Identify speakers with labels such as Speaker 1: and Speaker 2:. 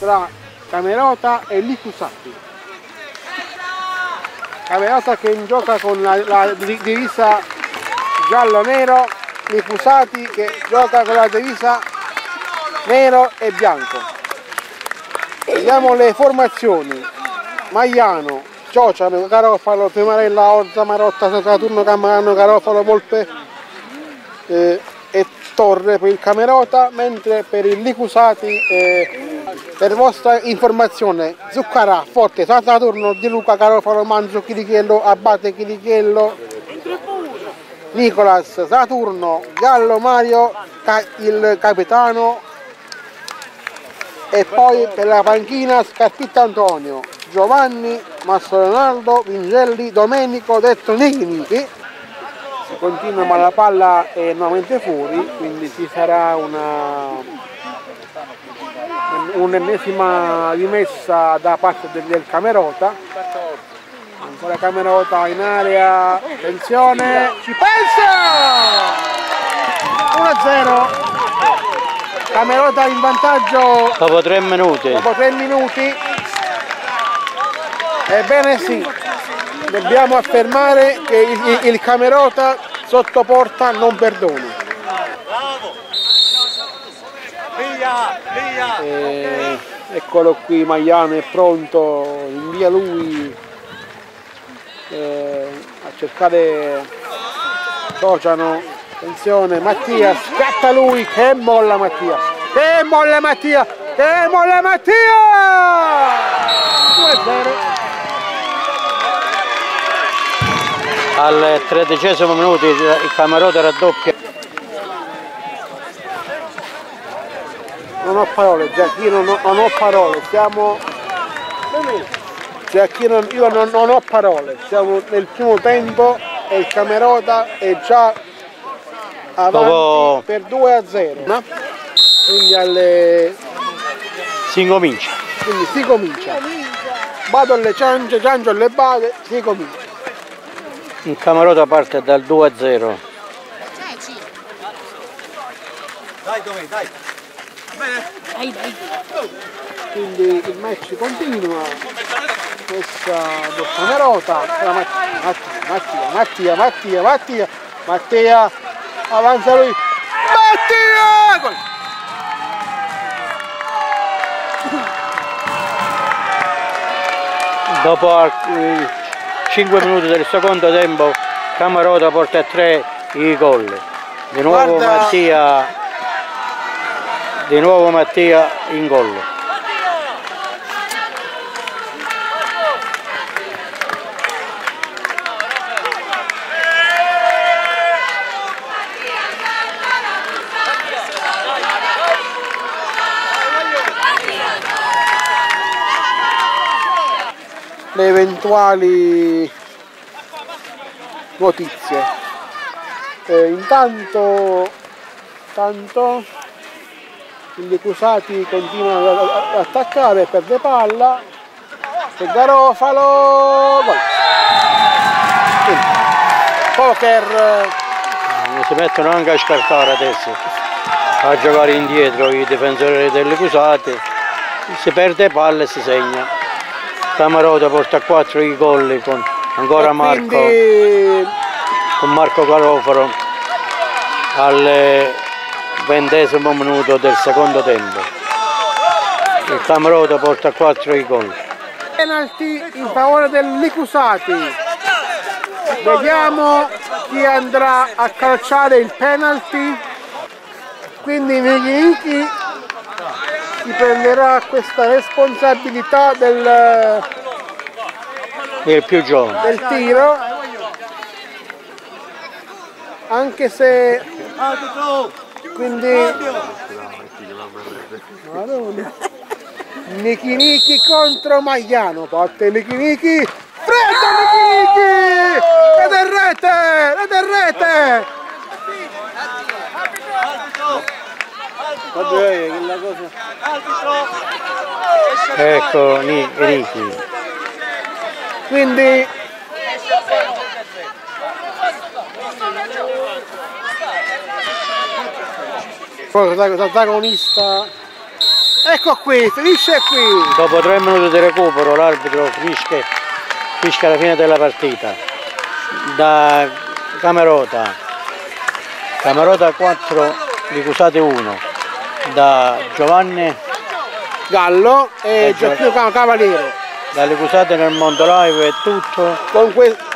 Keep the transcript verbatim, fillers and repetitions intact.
Speaker 1: tra Camerota e Likusati. Camerota che gioca con la, la divisa giallo-nero, Likusati che gioca con la divisa nero e bianco. Vediamo le formazioni. Maiano, Ciociano, Garofalo, Primarella, Orza, Marotta, Saturno, Camarano, Garofalo, Volpe eh, e Torre per il Camerota, mentre per il Likusati, eh, per vostra informazione, Zuccarà, Forte, Saturno, Di Luca, Garofalo, Manzo, Chirichello, Abate, Chirichello, Nicolas, Saturno, Gallo, Mario, il capitano, e poi per la panchina Scarpitta Antonio, Giovanni, Mastro Leonardo, Vingelli, Domenico, detto Nichi Nichi. Si continua ma la palla è nuovamente fuori, quindi ci sarà una un'ennesima rimessa da parte del, del Camerota. Ancora Camerota in area, attenzione, ci pensa! uno a zero. Camerota in vantaggio
Speaker 2: dopo tre minuti.
Speaker 1: Dopo tre minuti. Ebbene sì, dobbiamo affermare che il, il Camerota sotto porta non perdona. E, eccolo qui, Maiano è pronto, invia lui eh, a cercare Ciociano. Attenzione, Mattia, scatta lui, che molla Mattia, che molla Mattia, che molla Mattia! due a zero.
Speaker 2: Al tredicesimo minuto il Camerota raddoppia.
Speaker 1: Non ho parole, Giacchino, non, non ho parole, siamo... Giacchino, io non, non ho parole, siamo nel primo tempo e il Camerota è già avanti dopo... per due a zero, no? Quindi alle...
Speaker 2: si incomincia.
Speaker 1: Quindi si comincia. Vado alle ciance, ciancio alle bade, si comincia.
Speaker 2: Il Camerota parte dal due a zero.
Speaker 3: Dai, dai, dai.
Speaker 1: Dai, dai. Quindi il match continua. Questa del Camerota. Mattia, Mattia, Mattia, Mattia, Mattia, Mattia. Avanza lui, Mattia! Gol.
Speaker 2: Dopo cinque minuti del secondo tempo Camerota porta a tre i gol. Di nuovo Guarda. Mattia di nuovo Mattia in gol.
Speaker 1: Le eventuali notizie. Eh, intanto, intanto i Likusati continuano ad attaccare, perde palla, e Garofalo, gol. Poker.
Speaker 2: Si mettono anche a scartare adesso, a giocare indietro i difensori dei Likusati, si perde palla e si segna. Camerota porta a quattro i gol con ancora Marco,
Speaker 1: quindi...
Speaker 2: con Marco Garofalo al ventesimo minuto del secondo tempo. Il Camerota porta a quattro i gol.
Speaker 1: Penalty in favore del Likusati. Vediamo chi andrà a calciare il penalty. Quindi Nichi si prenderà questa responsabilità del,
Speaker 2: il più giovane
Speaker 1: del tiro, anche se quindi Nichi Nichi contro Maiano, batte Nichi Nichi, freddo Nichi Nichi, ed è rete, ed è rete.
Speaker 2: Ecco Nichi.
Speaker 1: Quindi protagonista Ecco qui, finisce qui.
Speaker 2: Dopo tre minuti di recupero l'arbitro finisce, finisce alla fine della partita. Da Camerota, Camerota quattro, Licusate uno. Da Giovanni
Speaker 1: Gallo e
Speaker 2: Eh,
Speaker 1: Gioacchino Cavaliero.
Speaker 2: dalle Licusate nel mondo live è tutto.
Speaker 1: Con que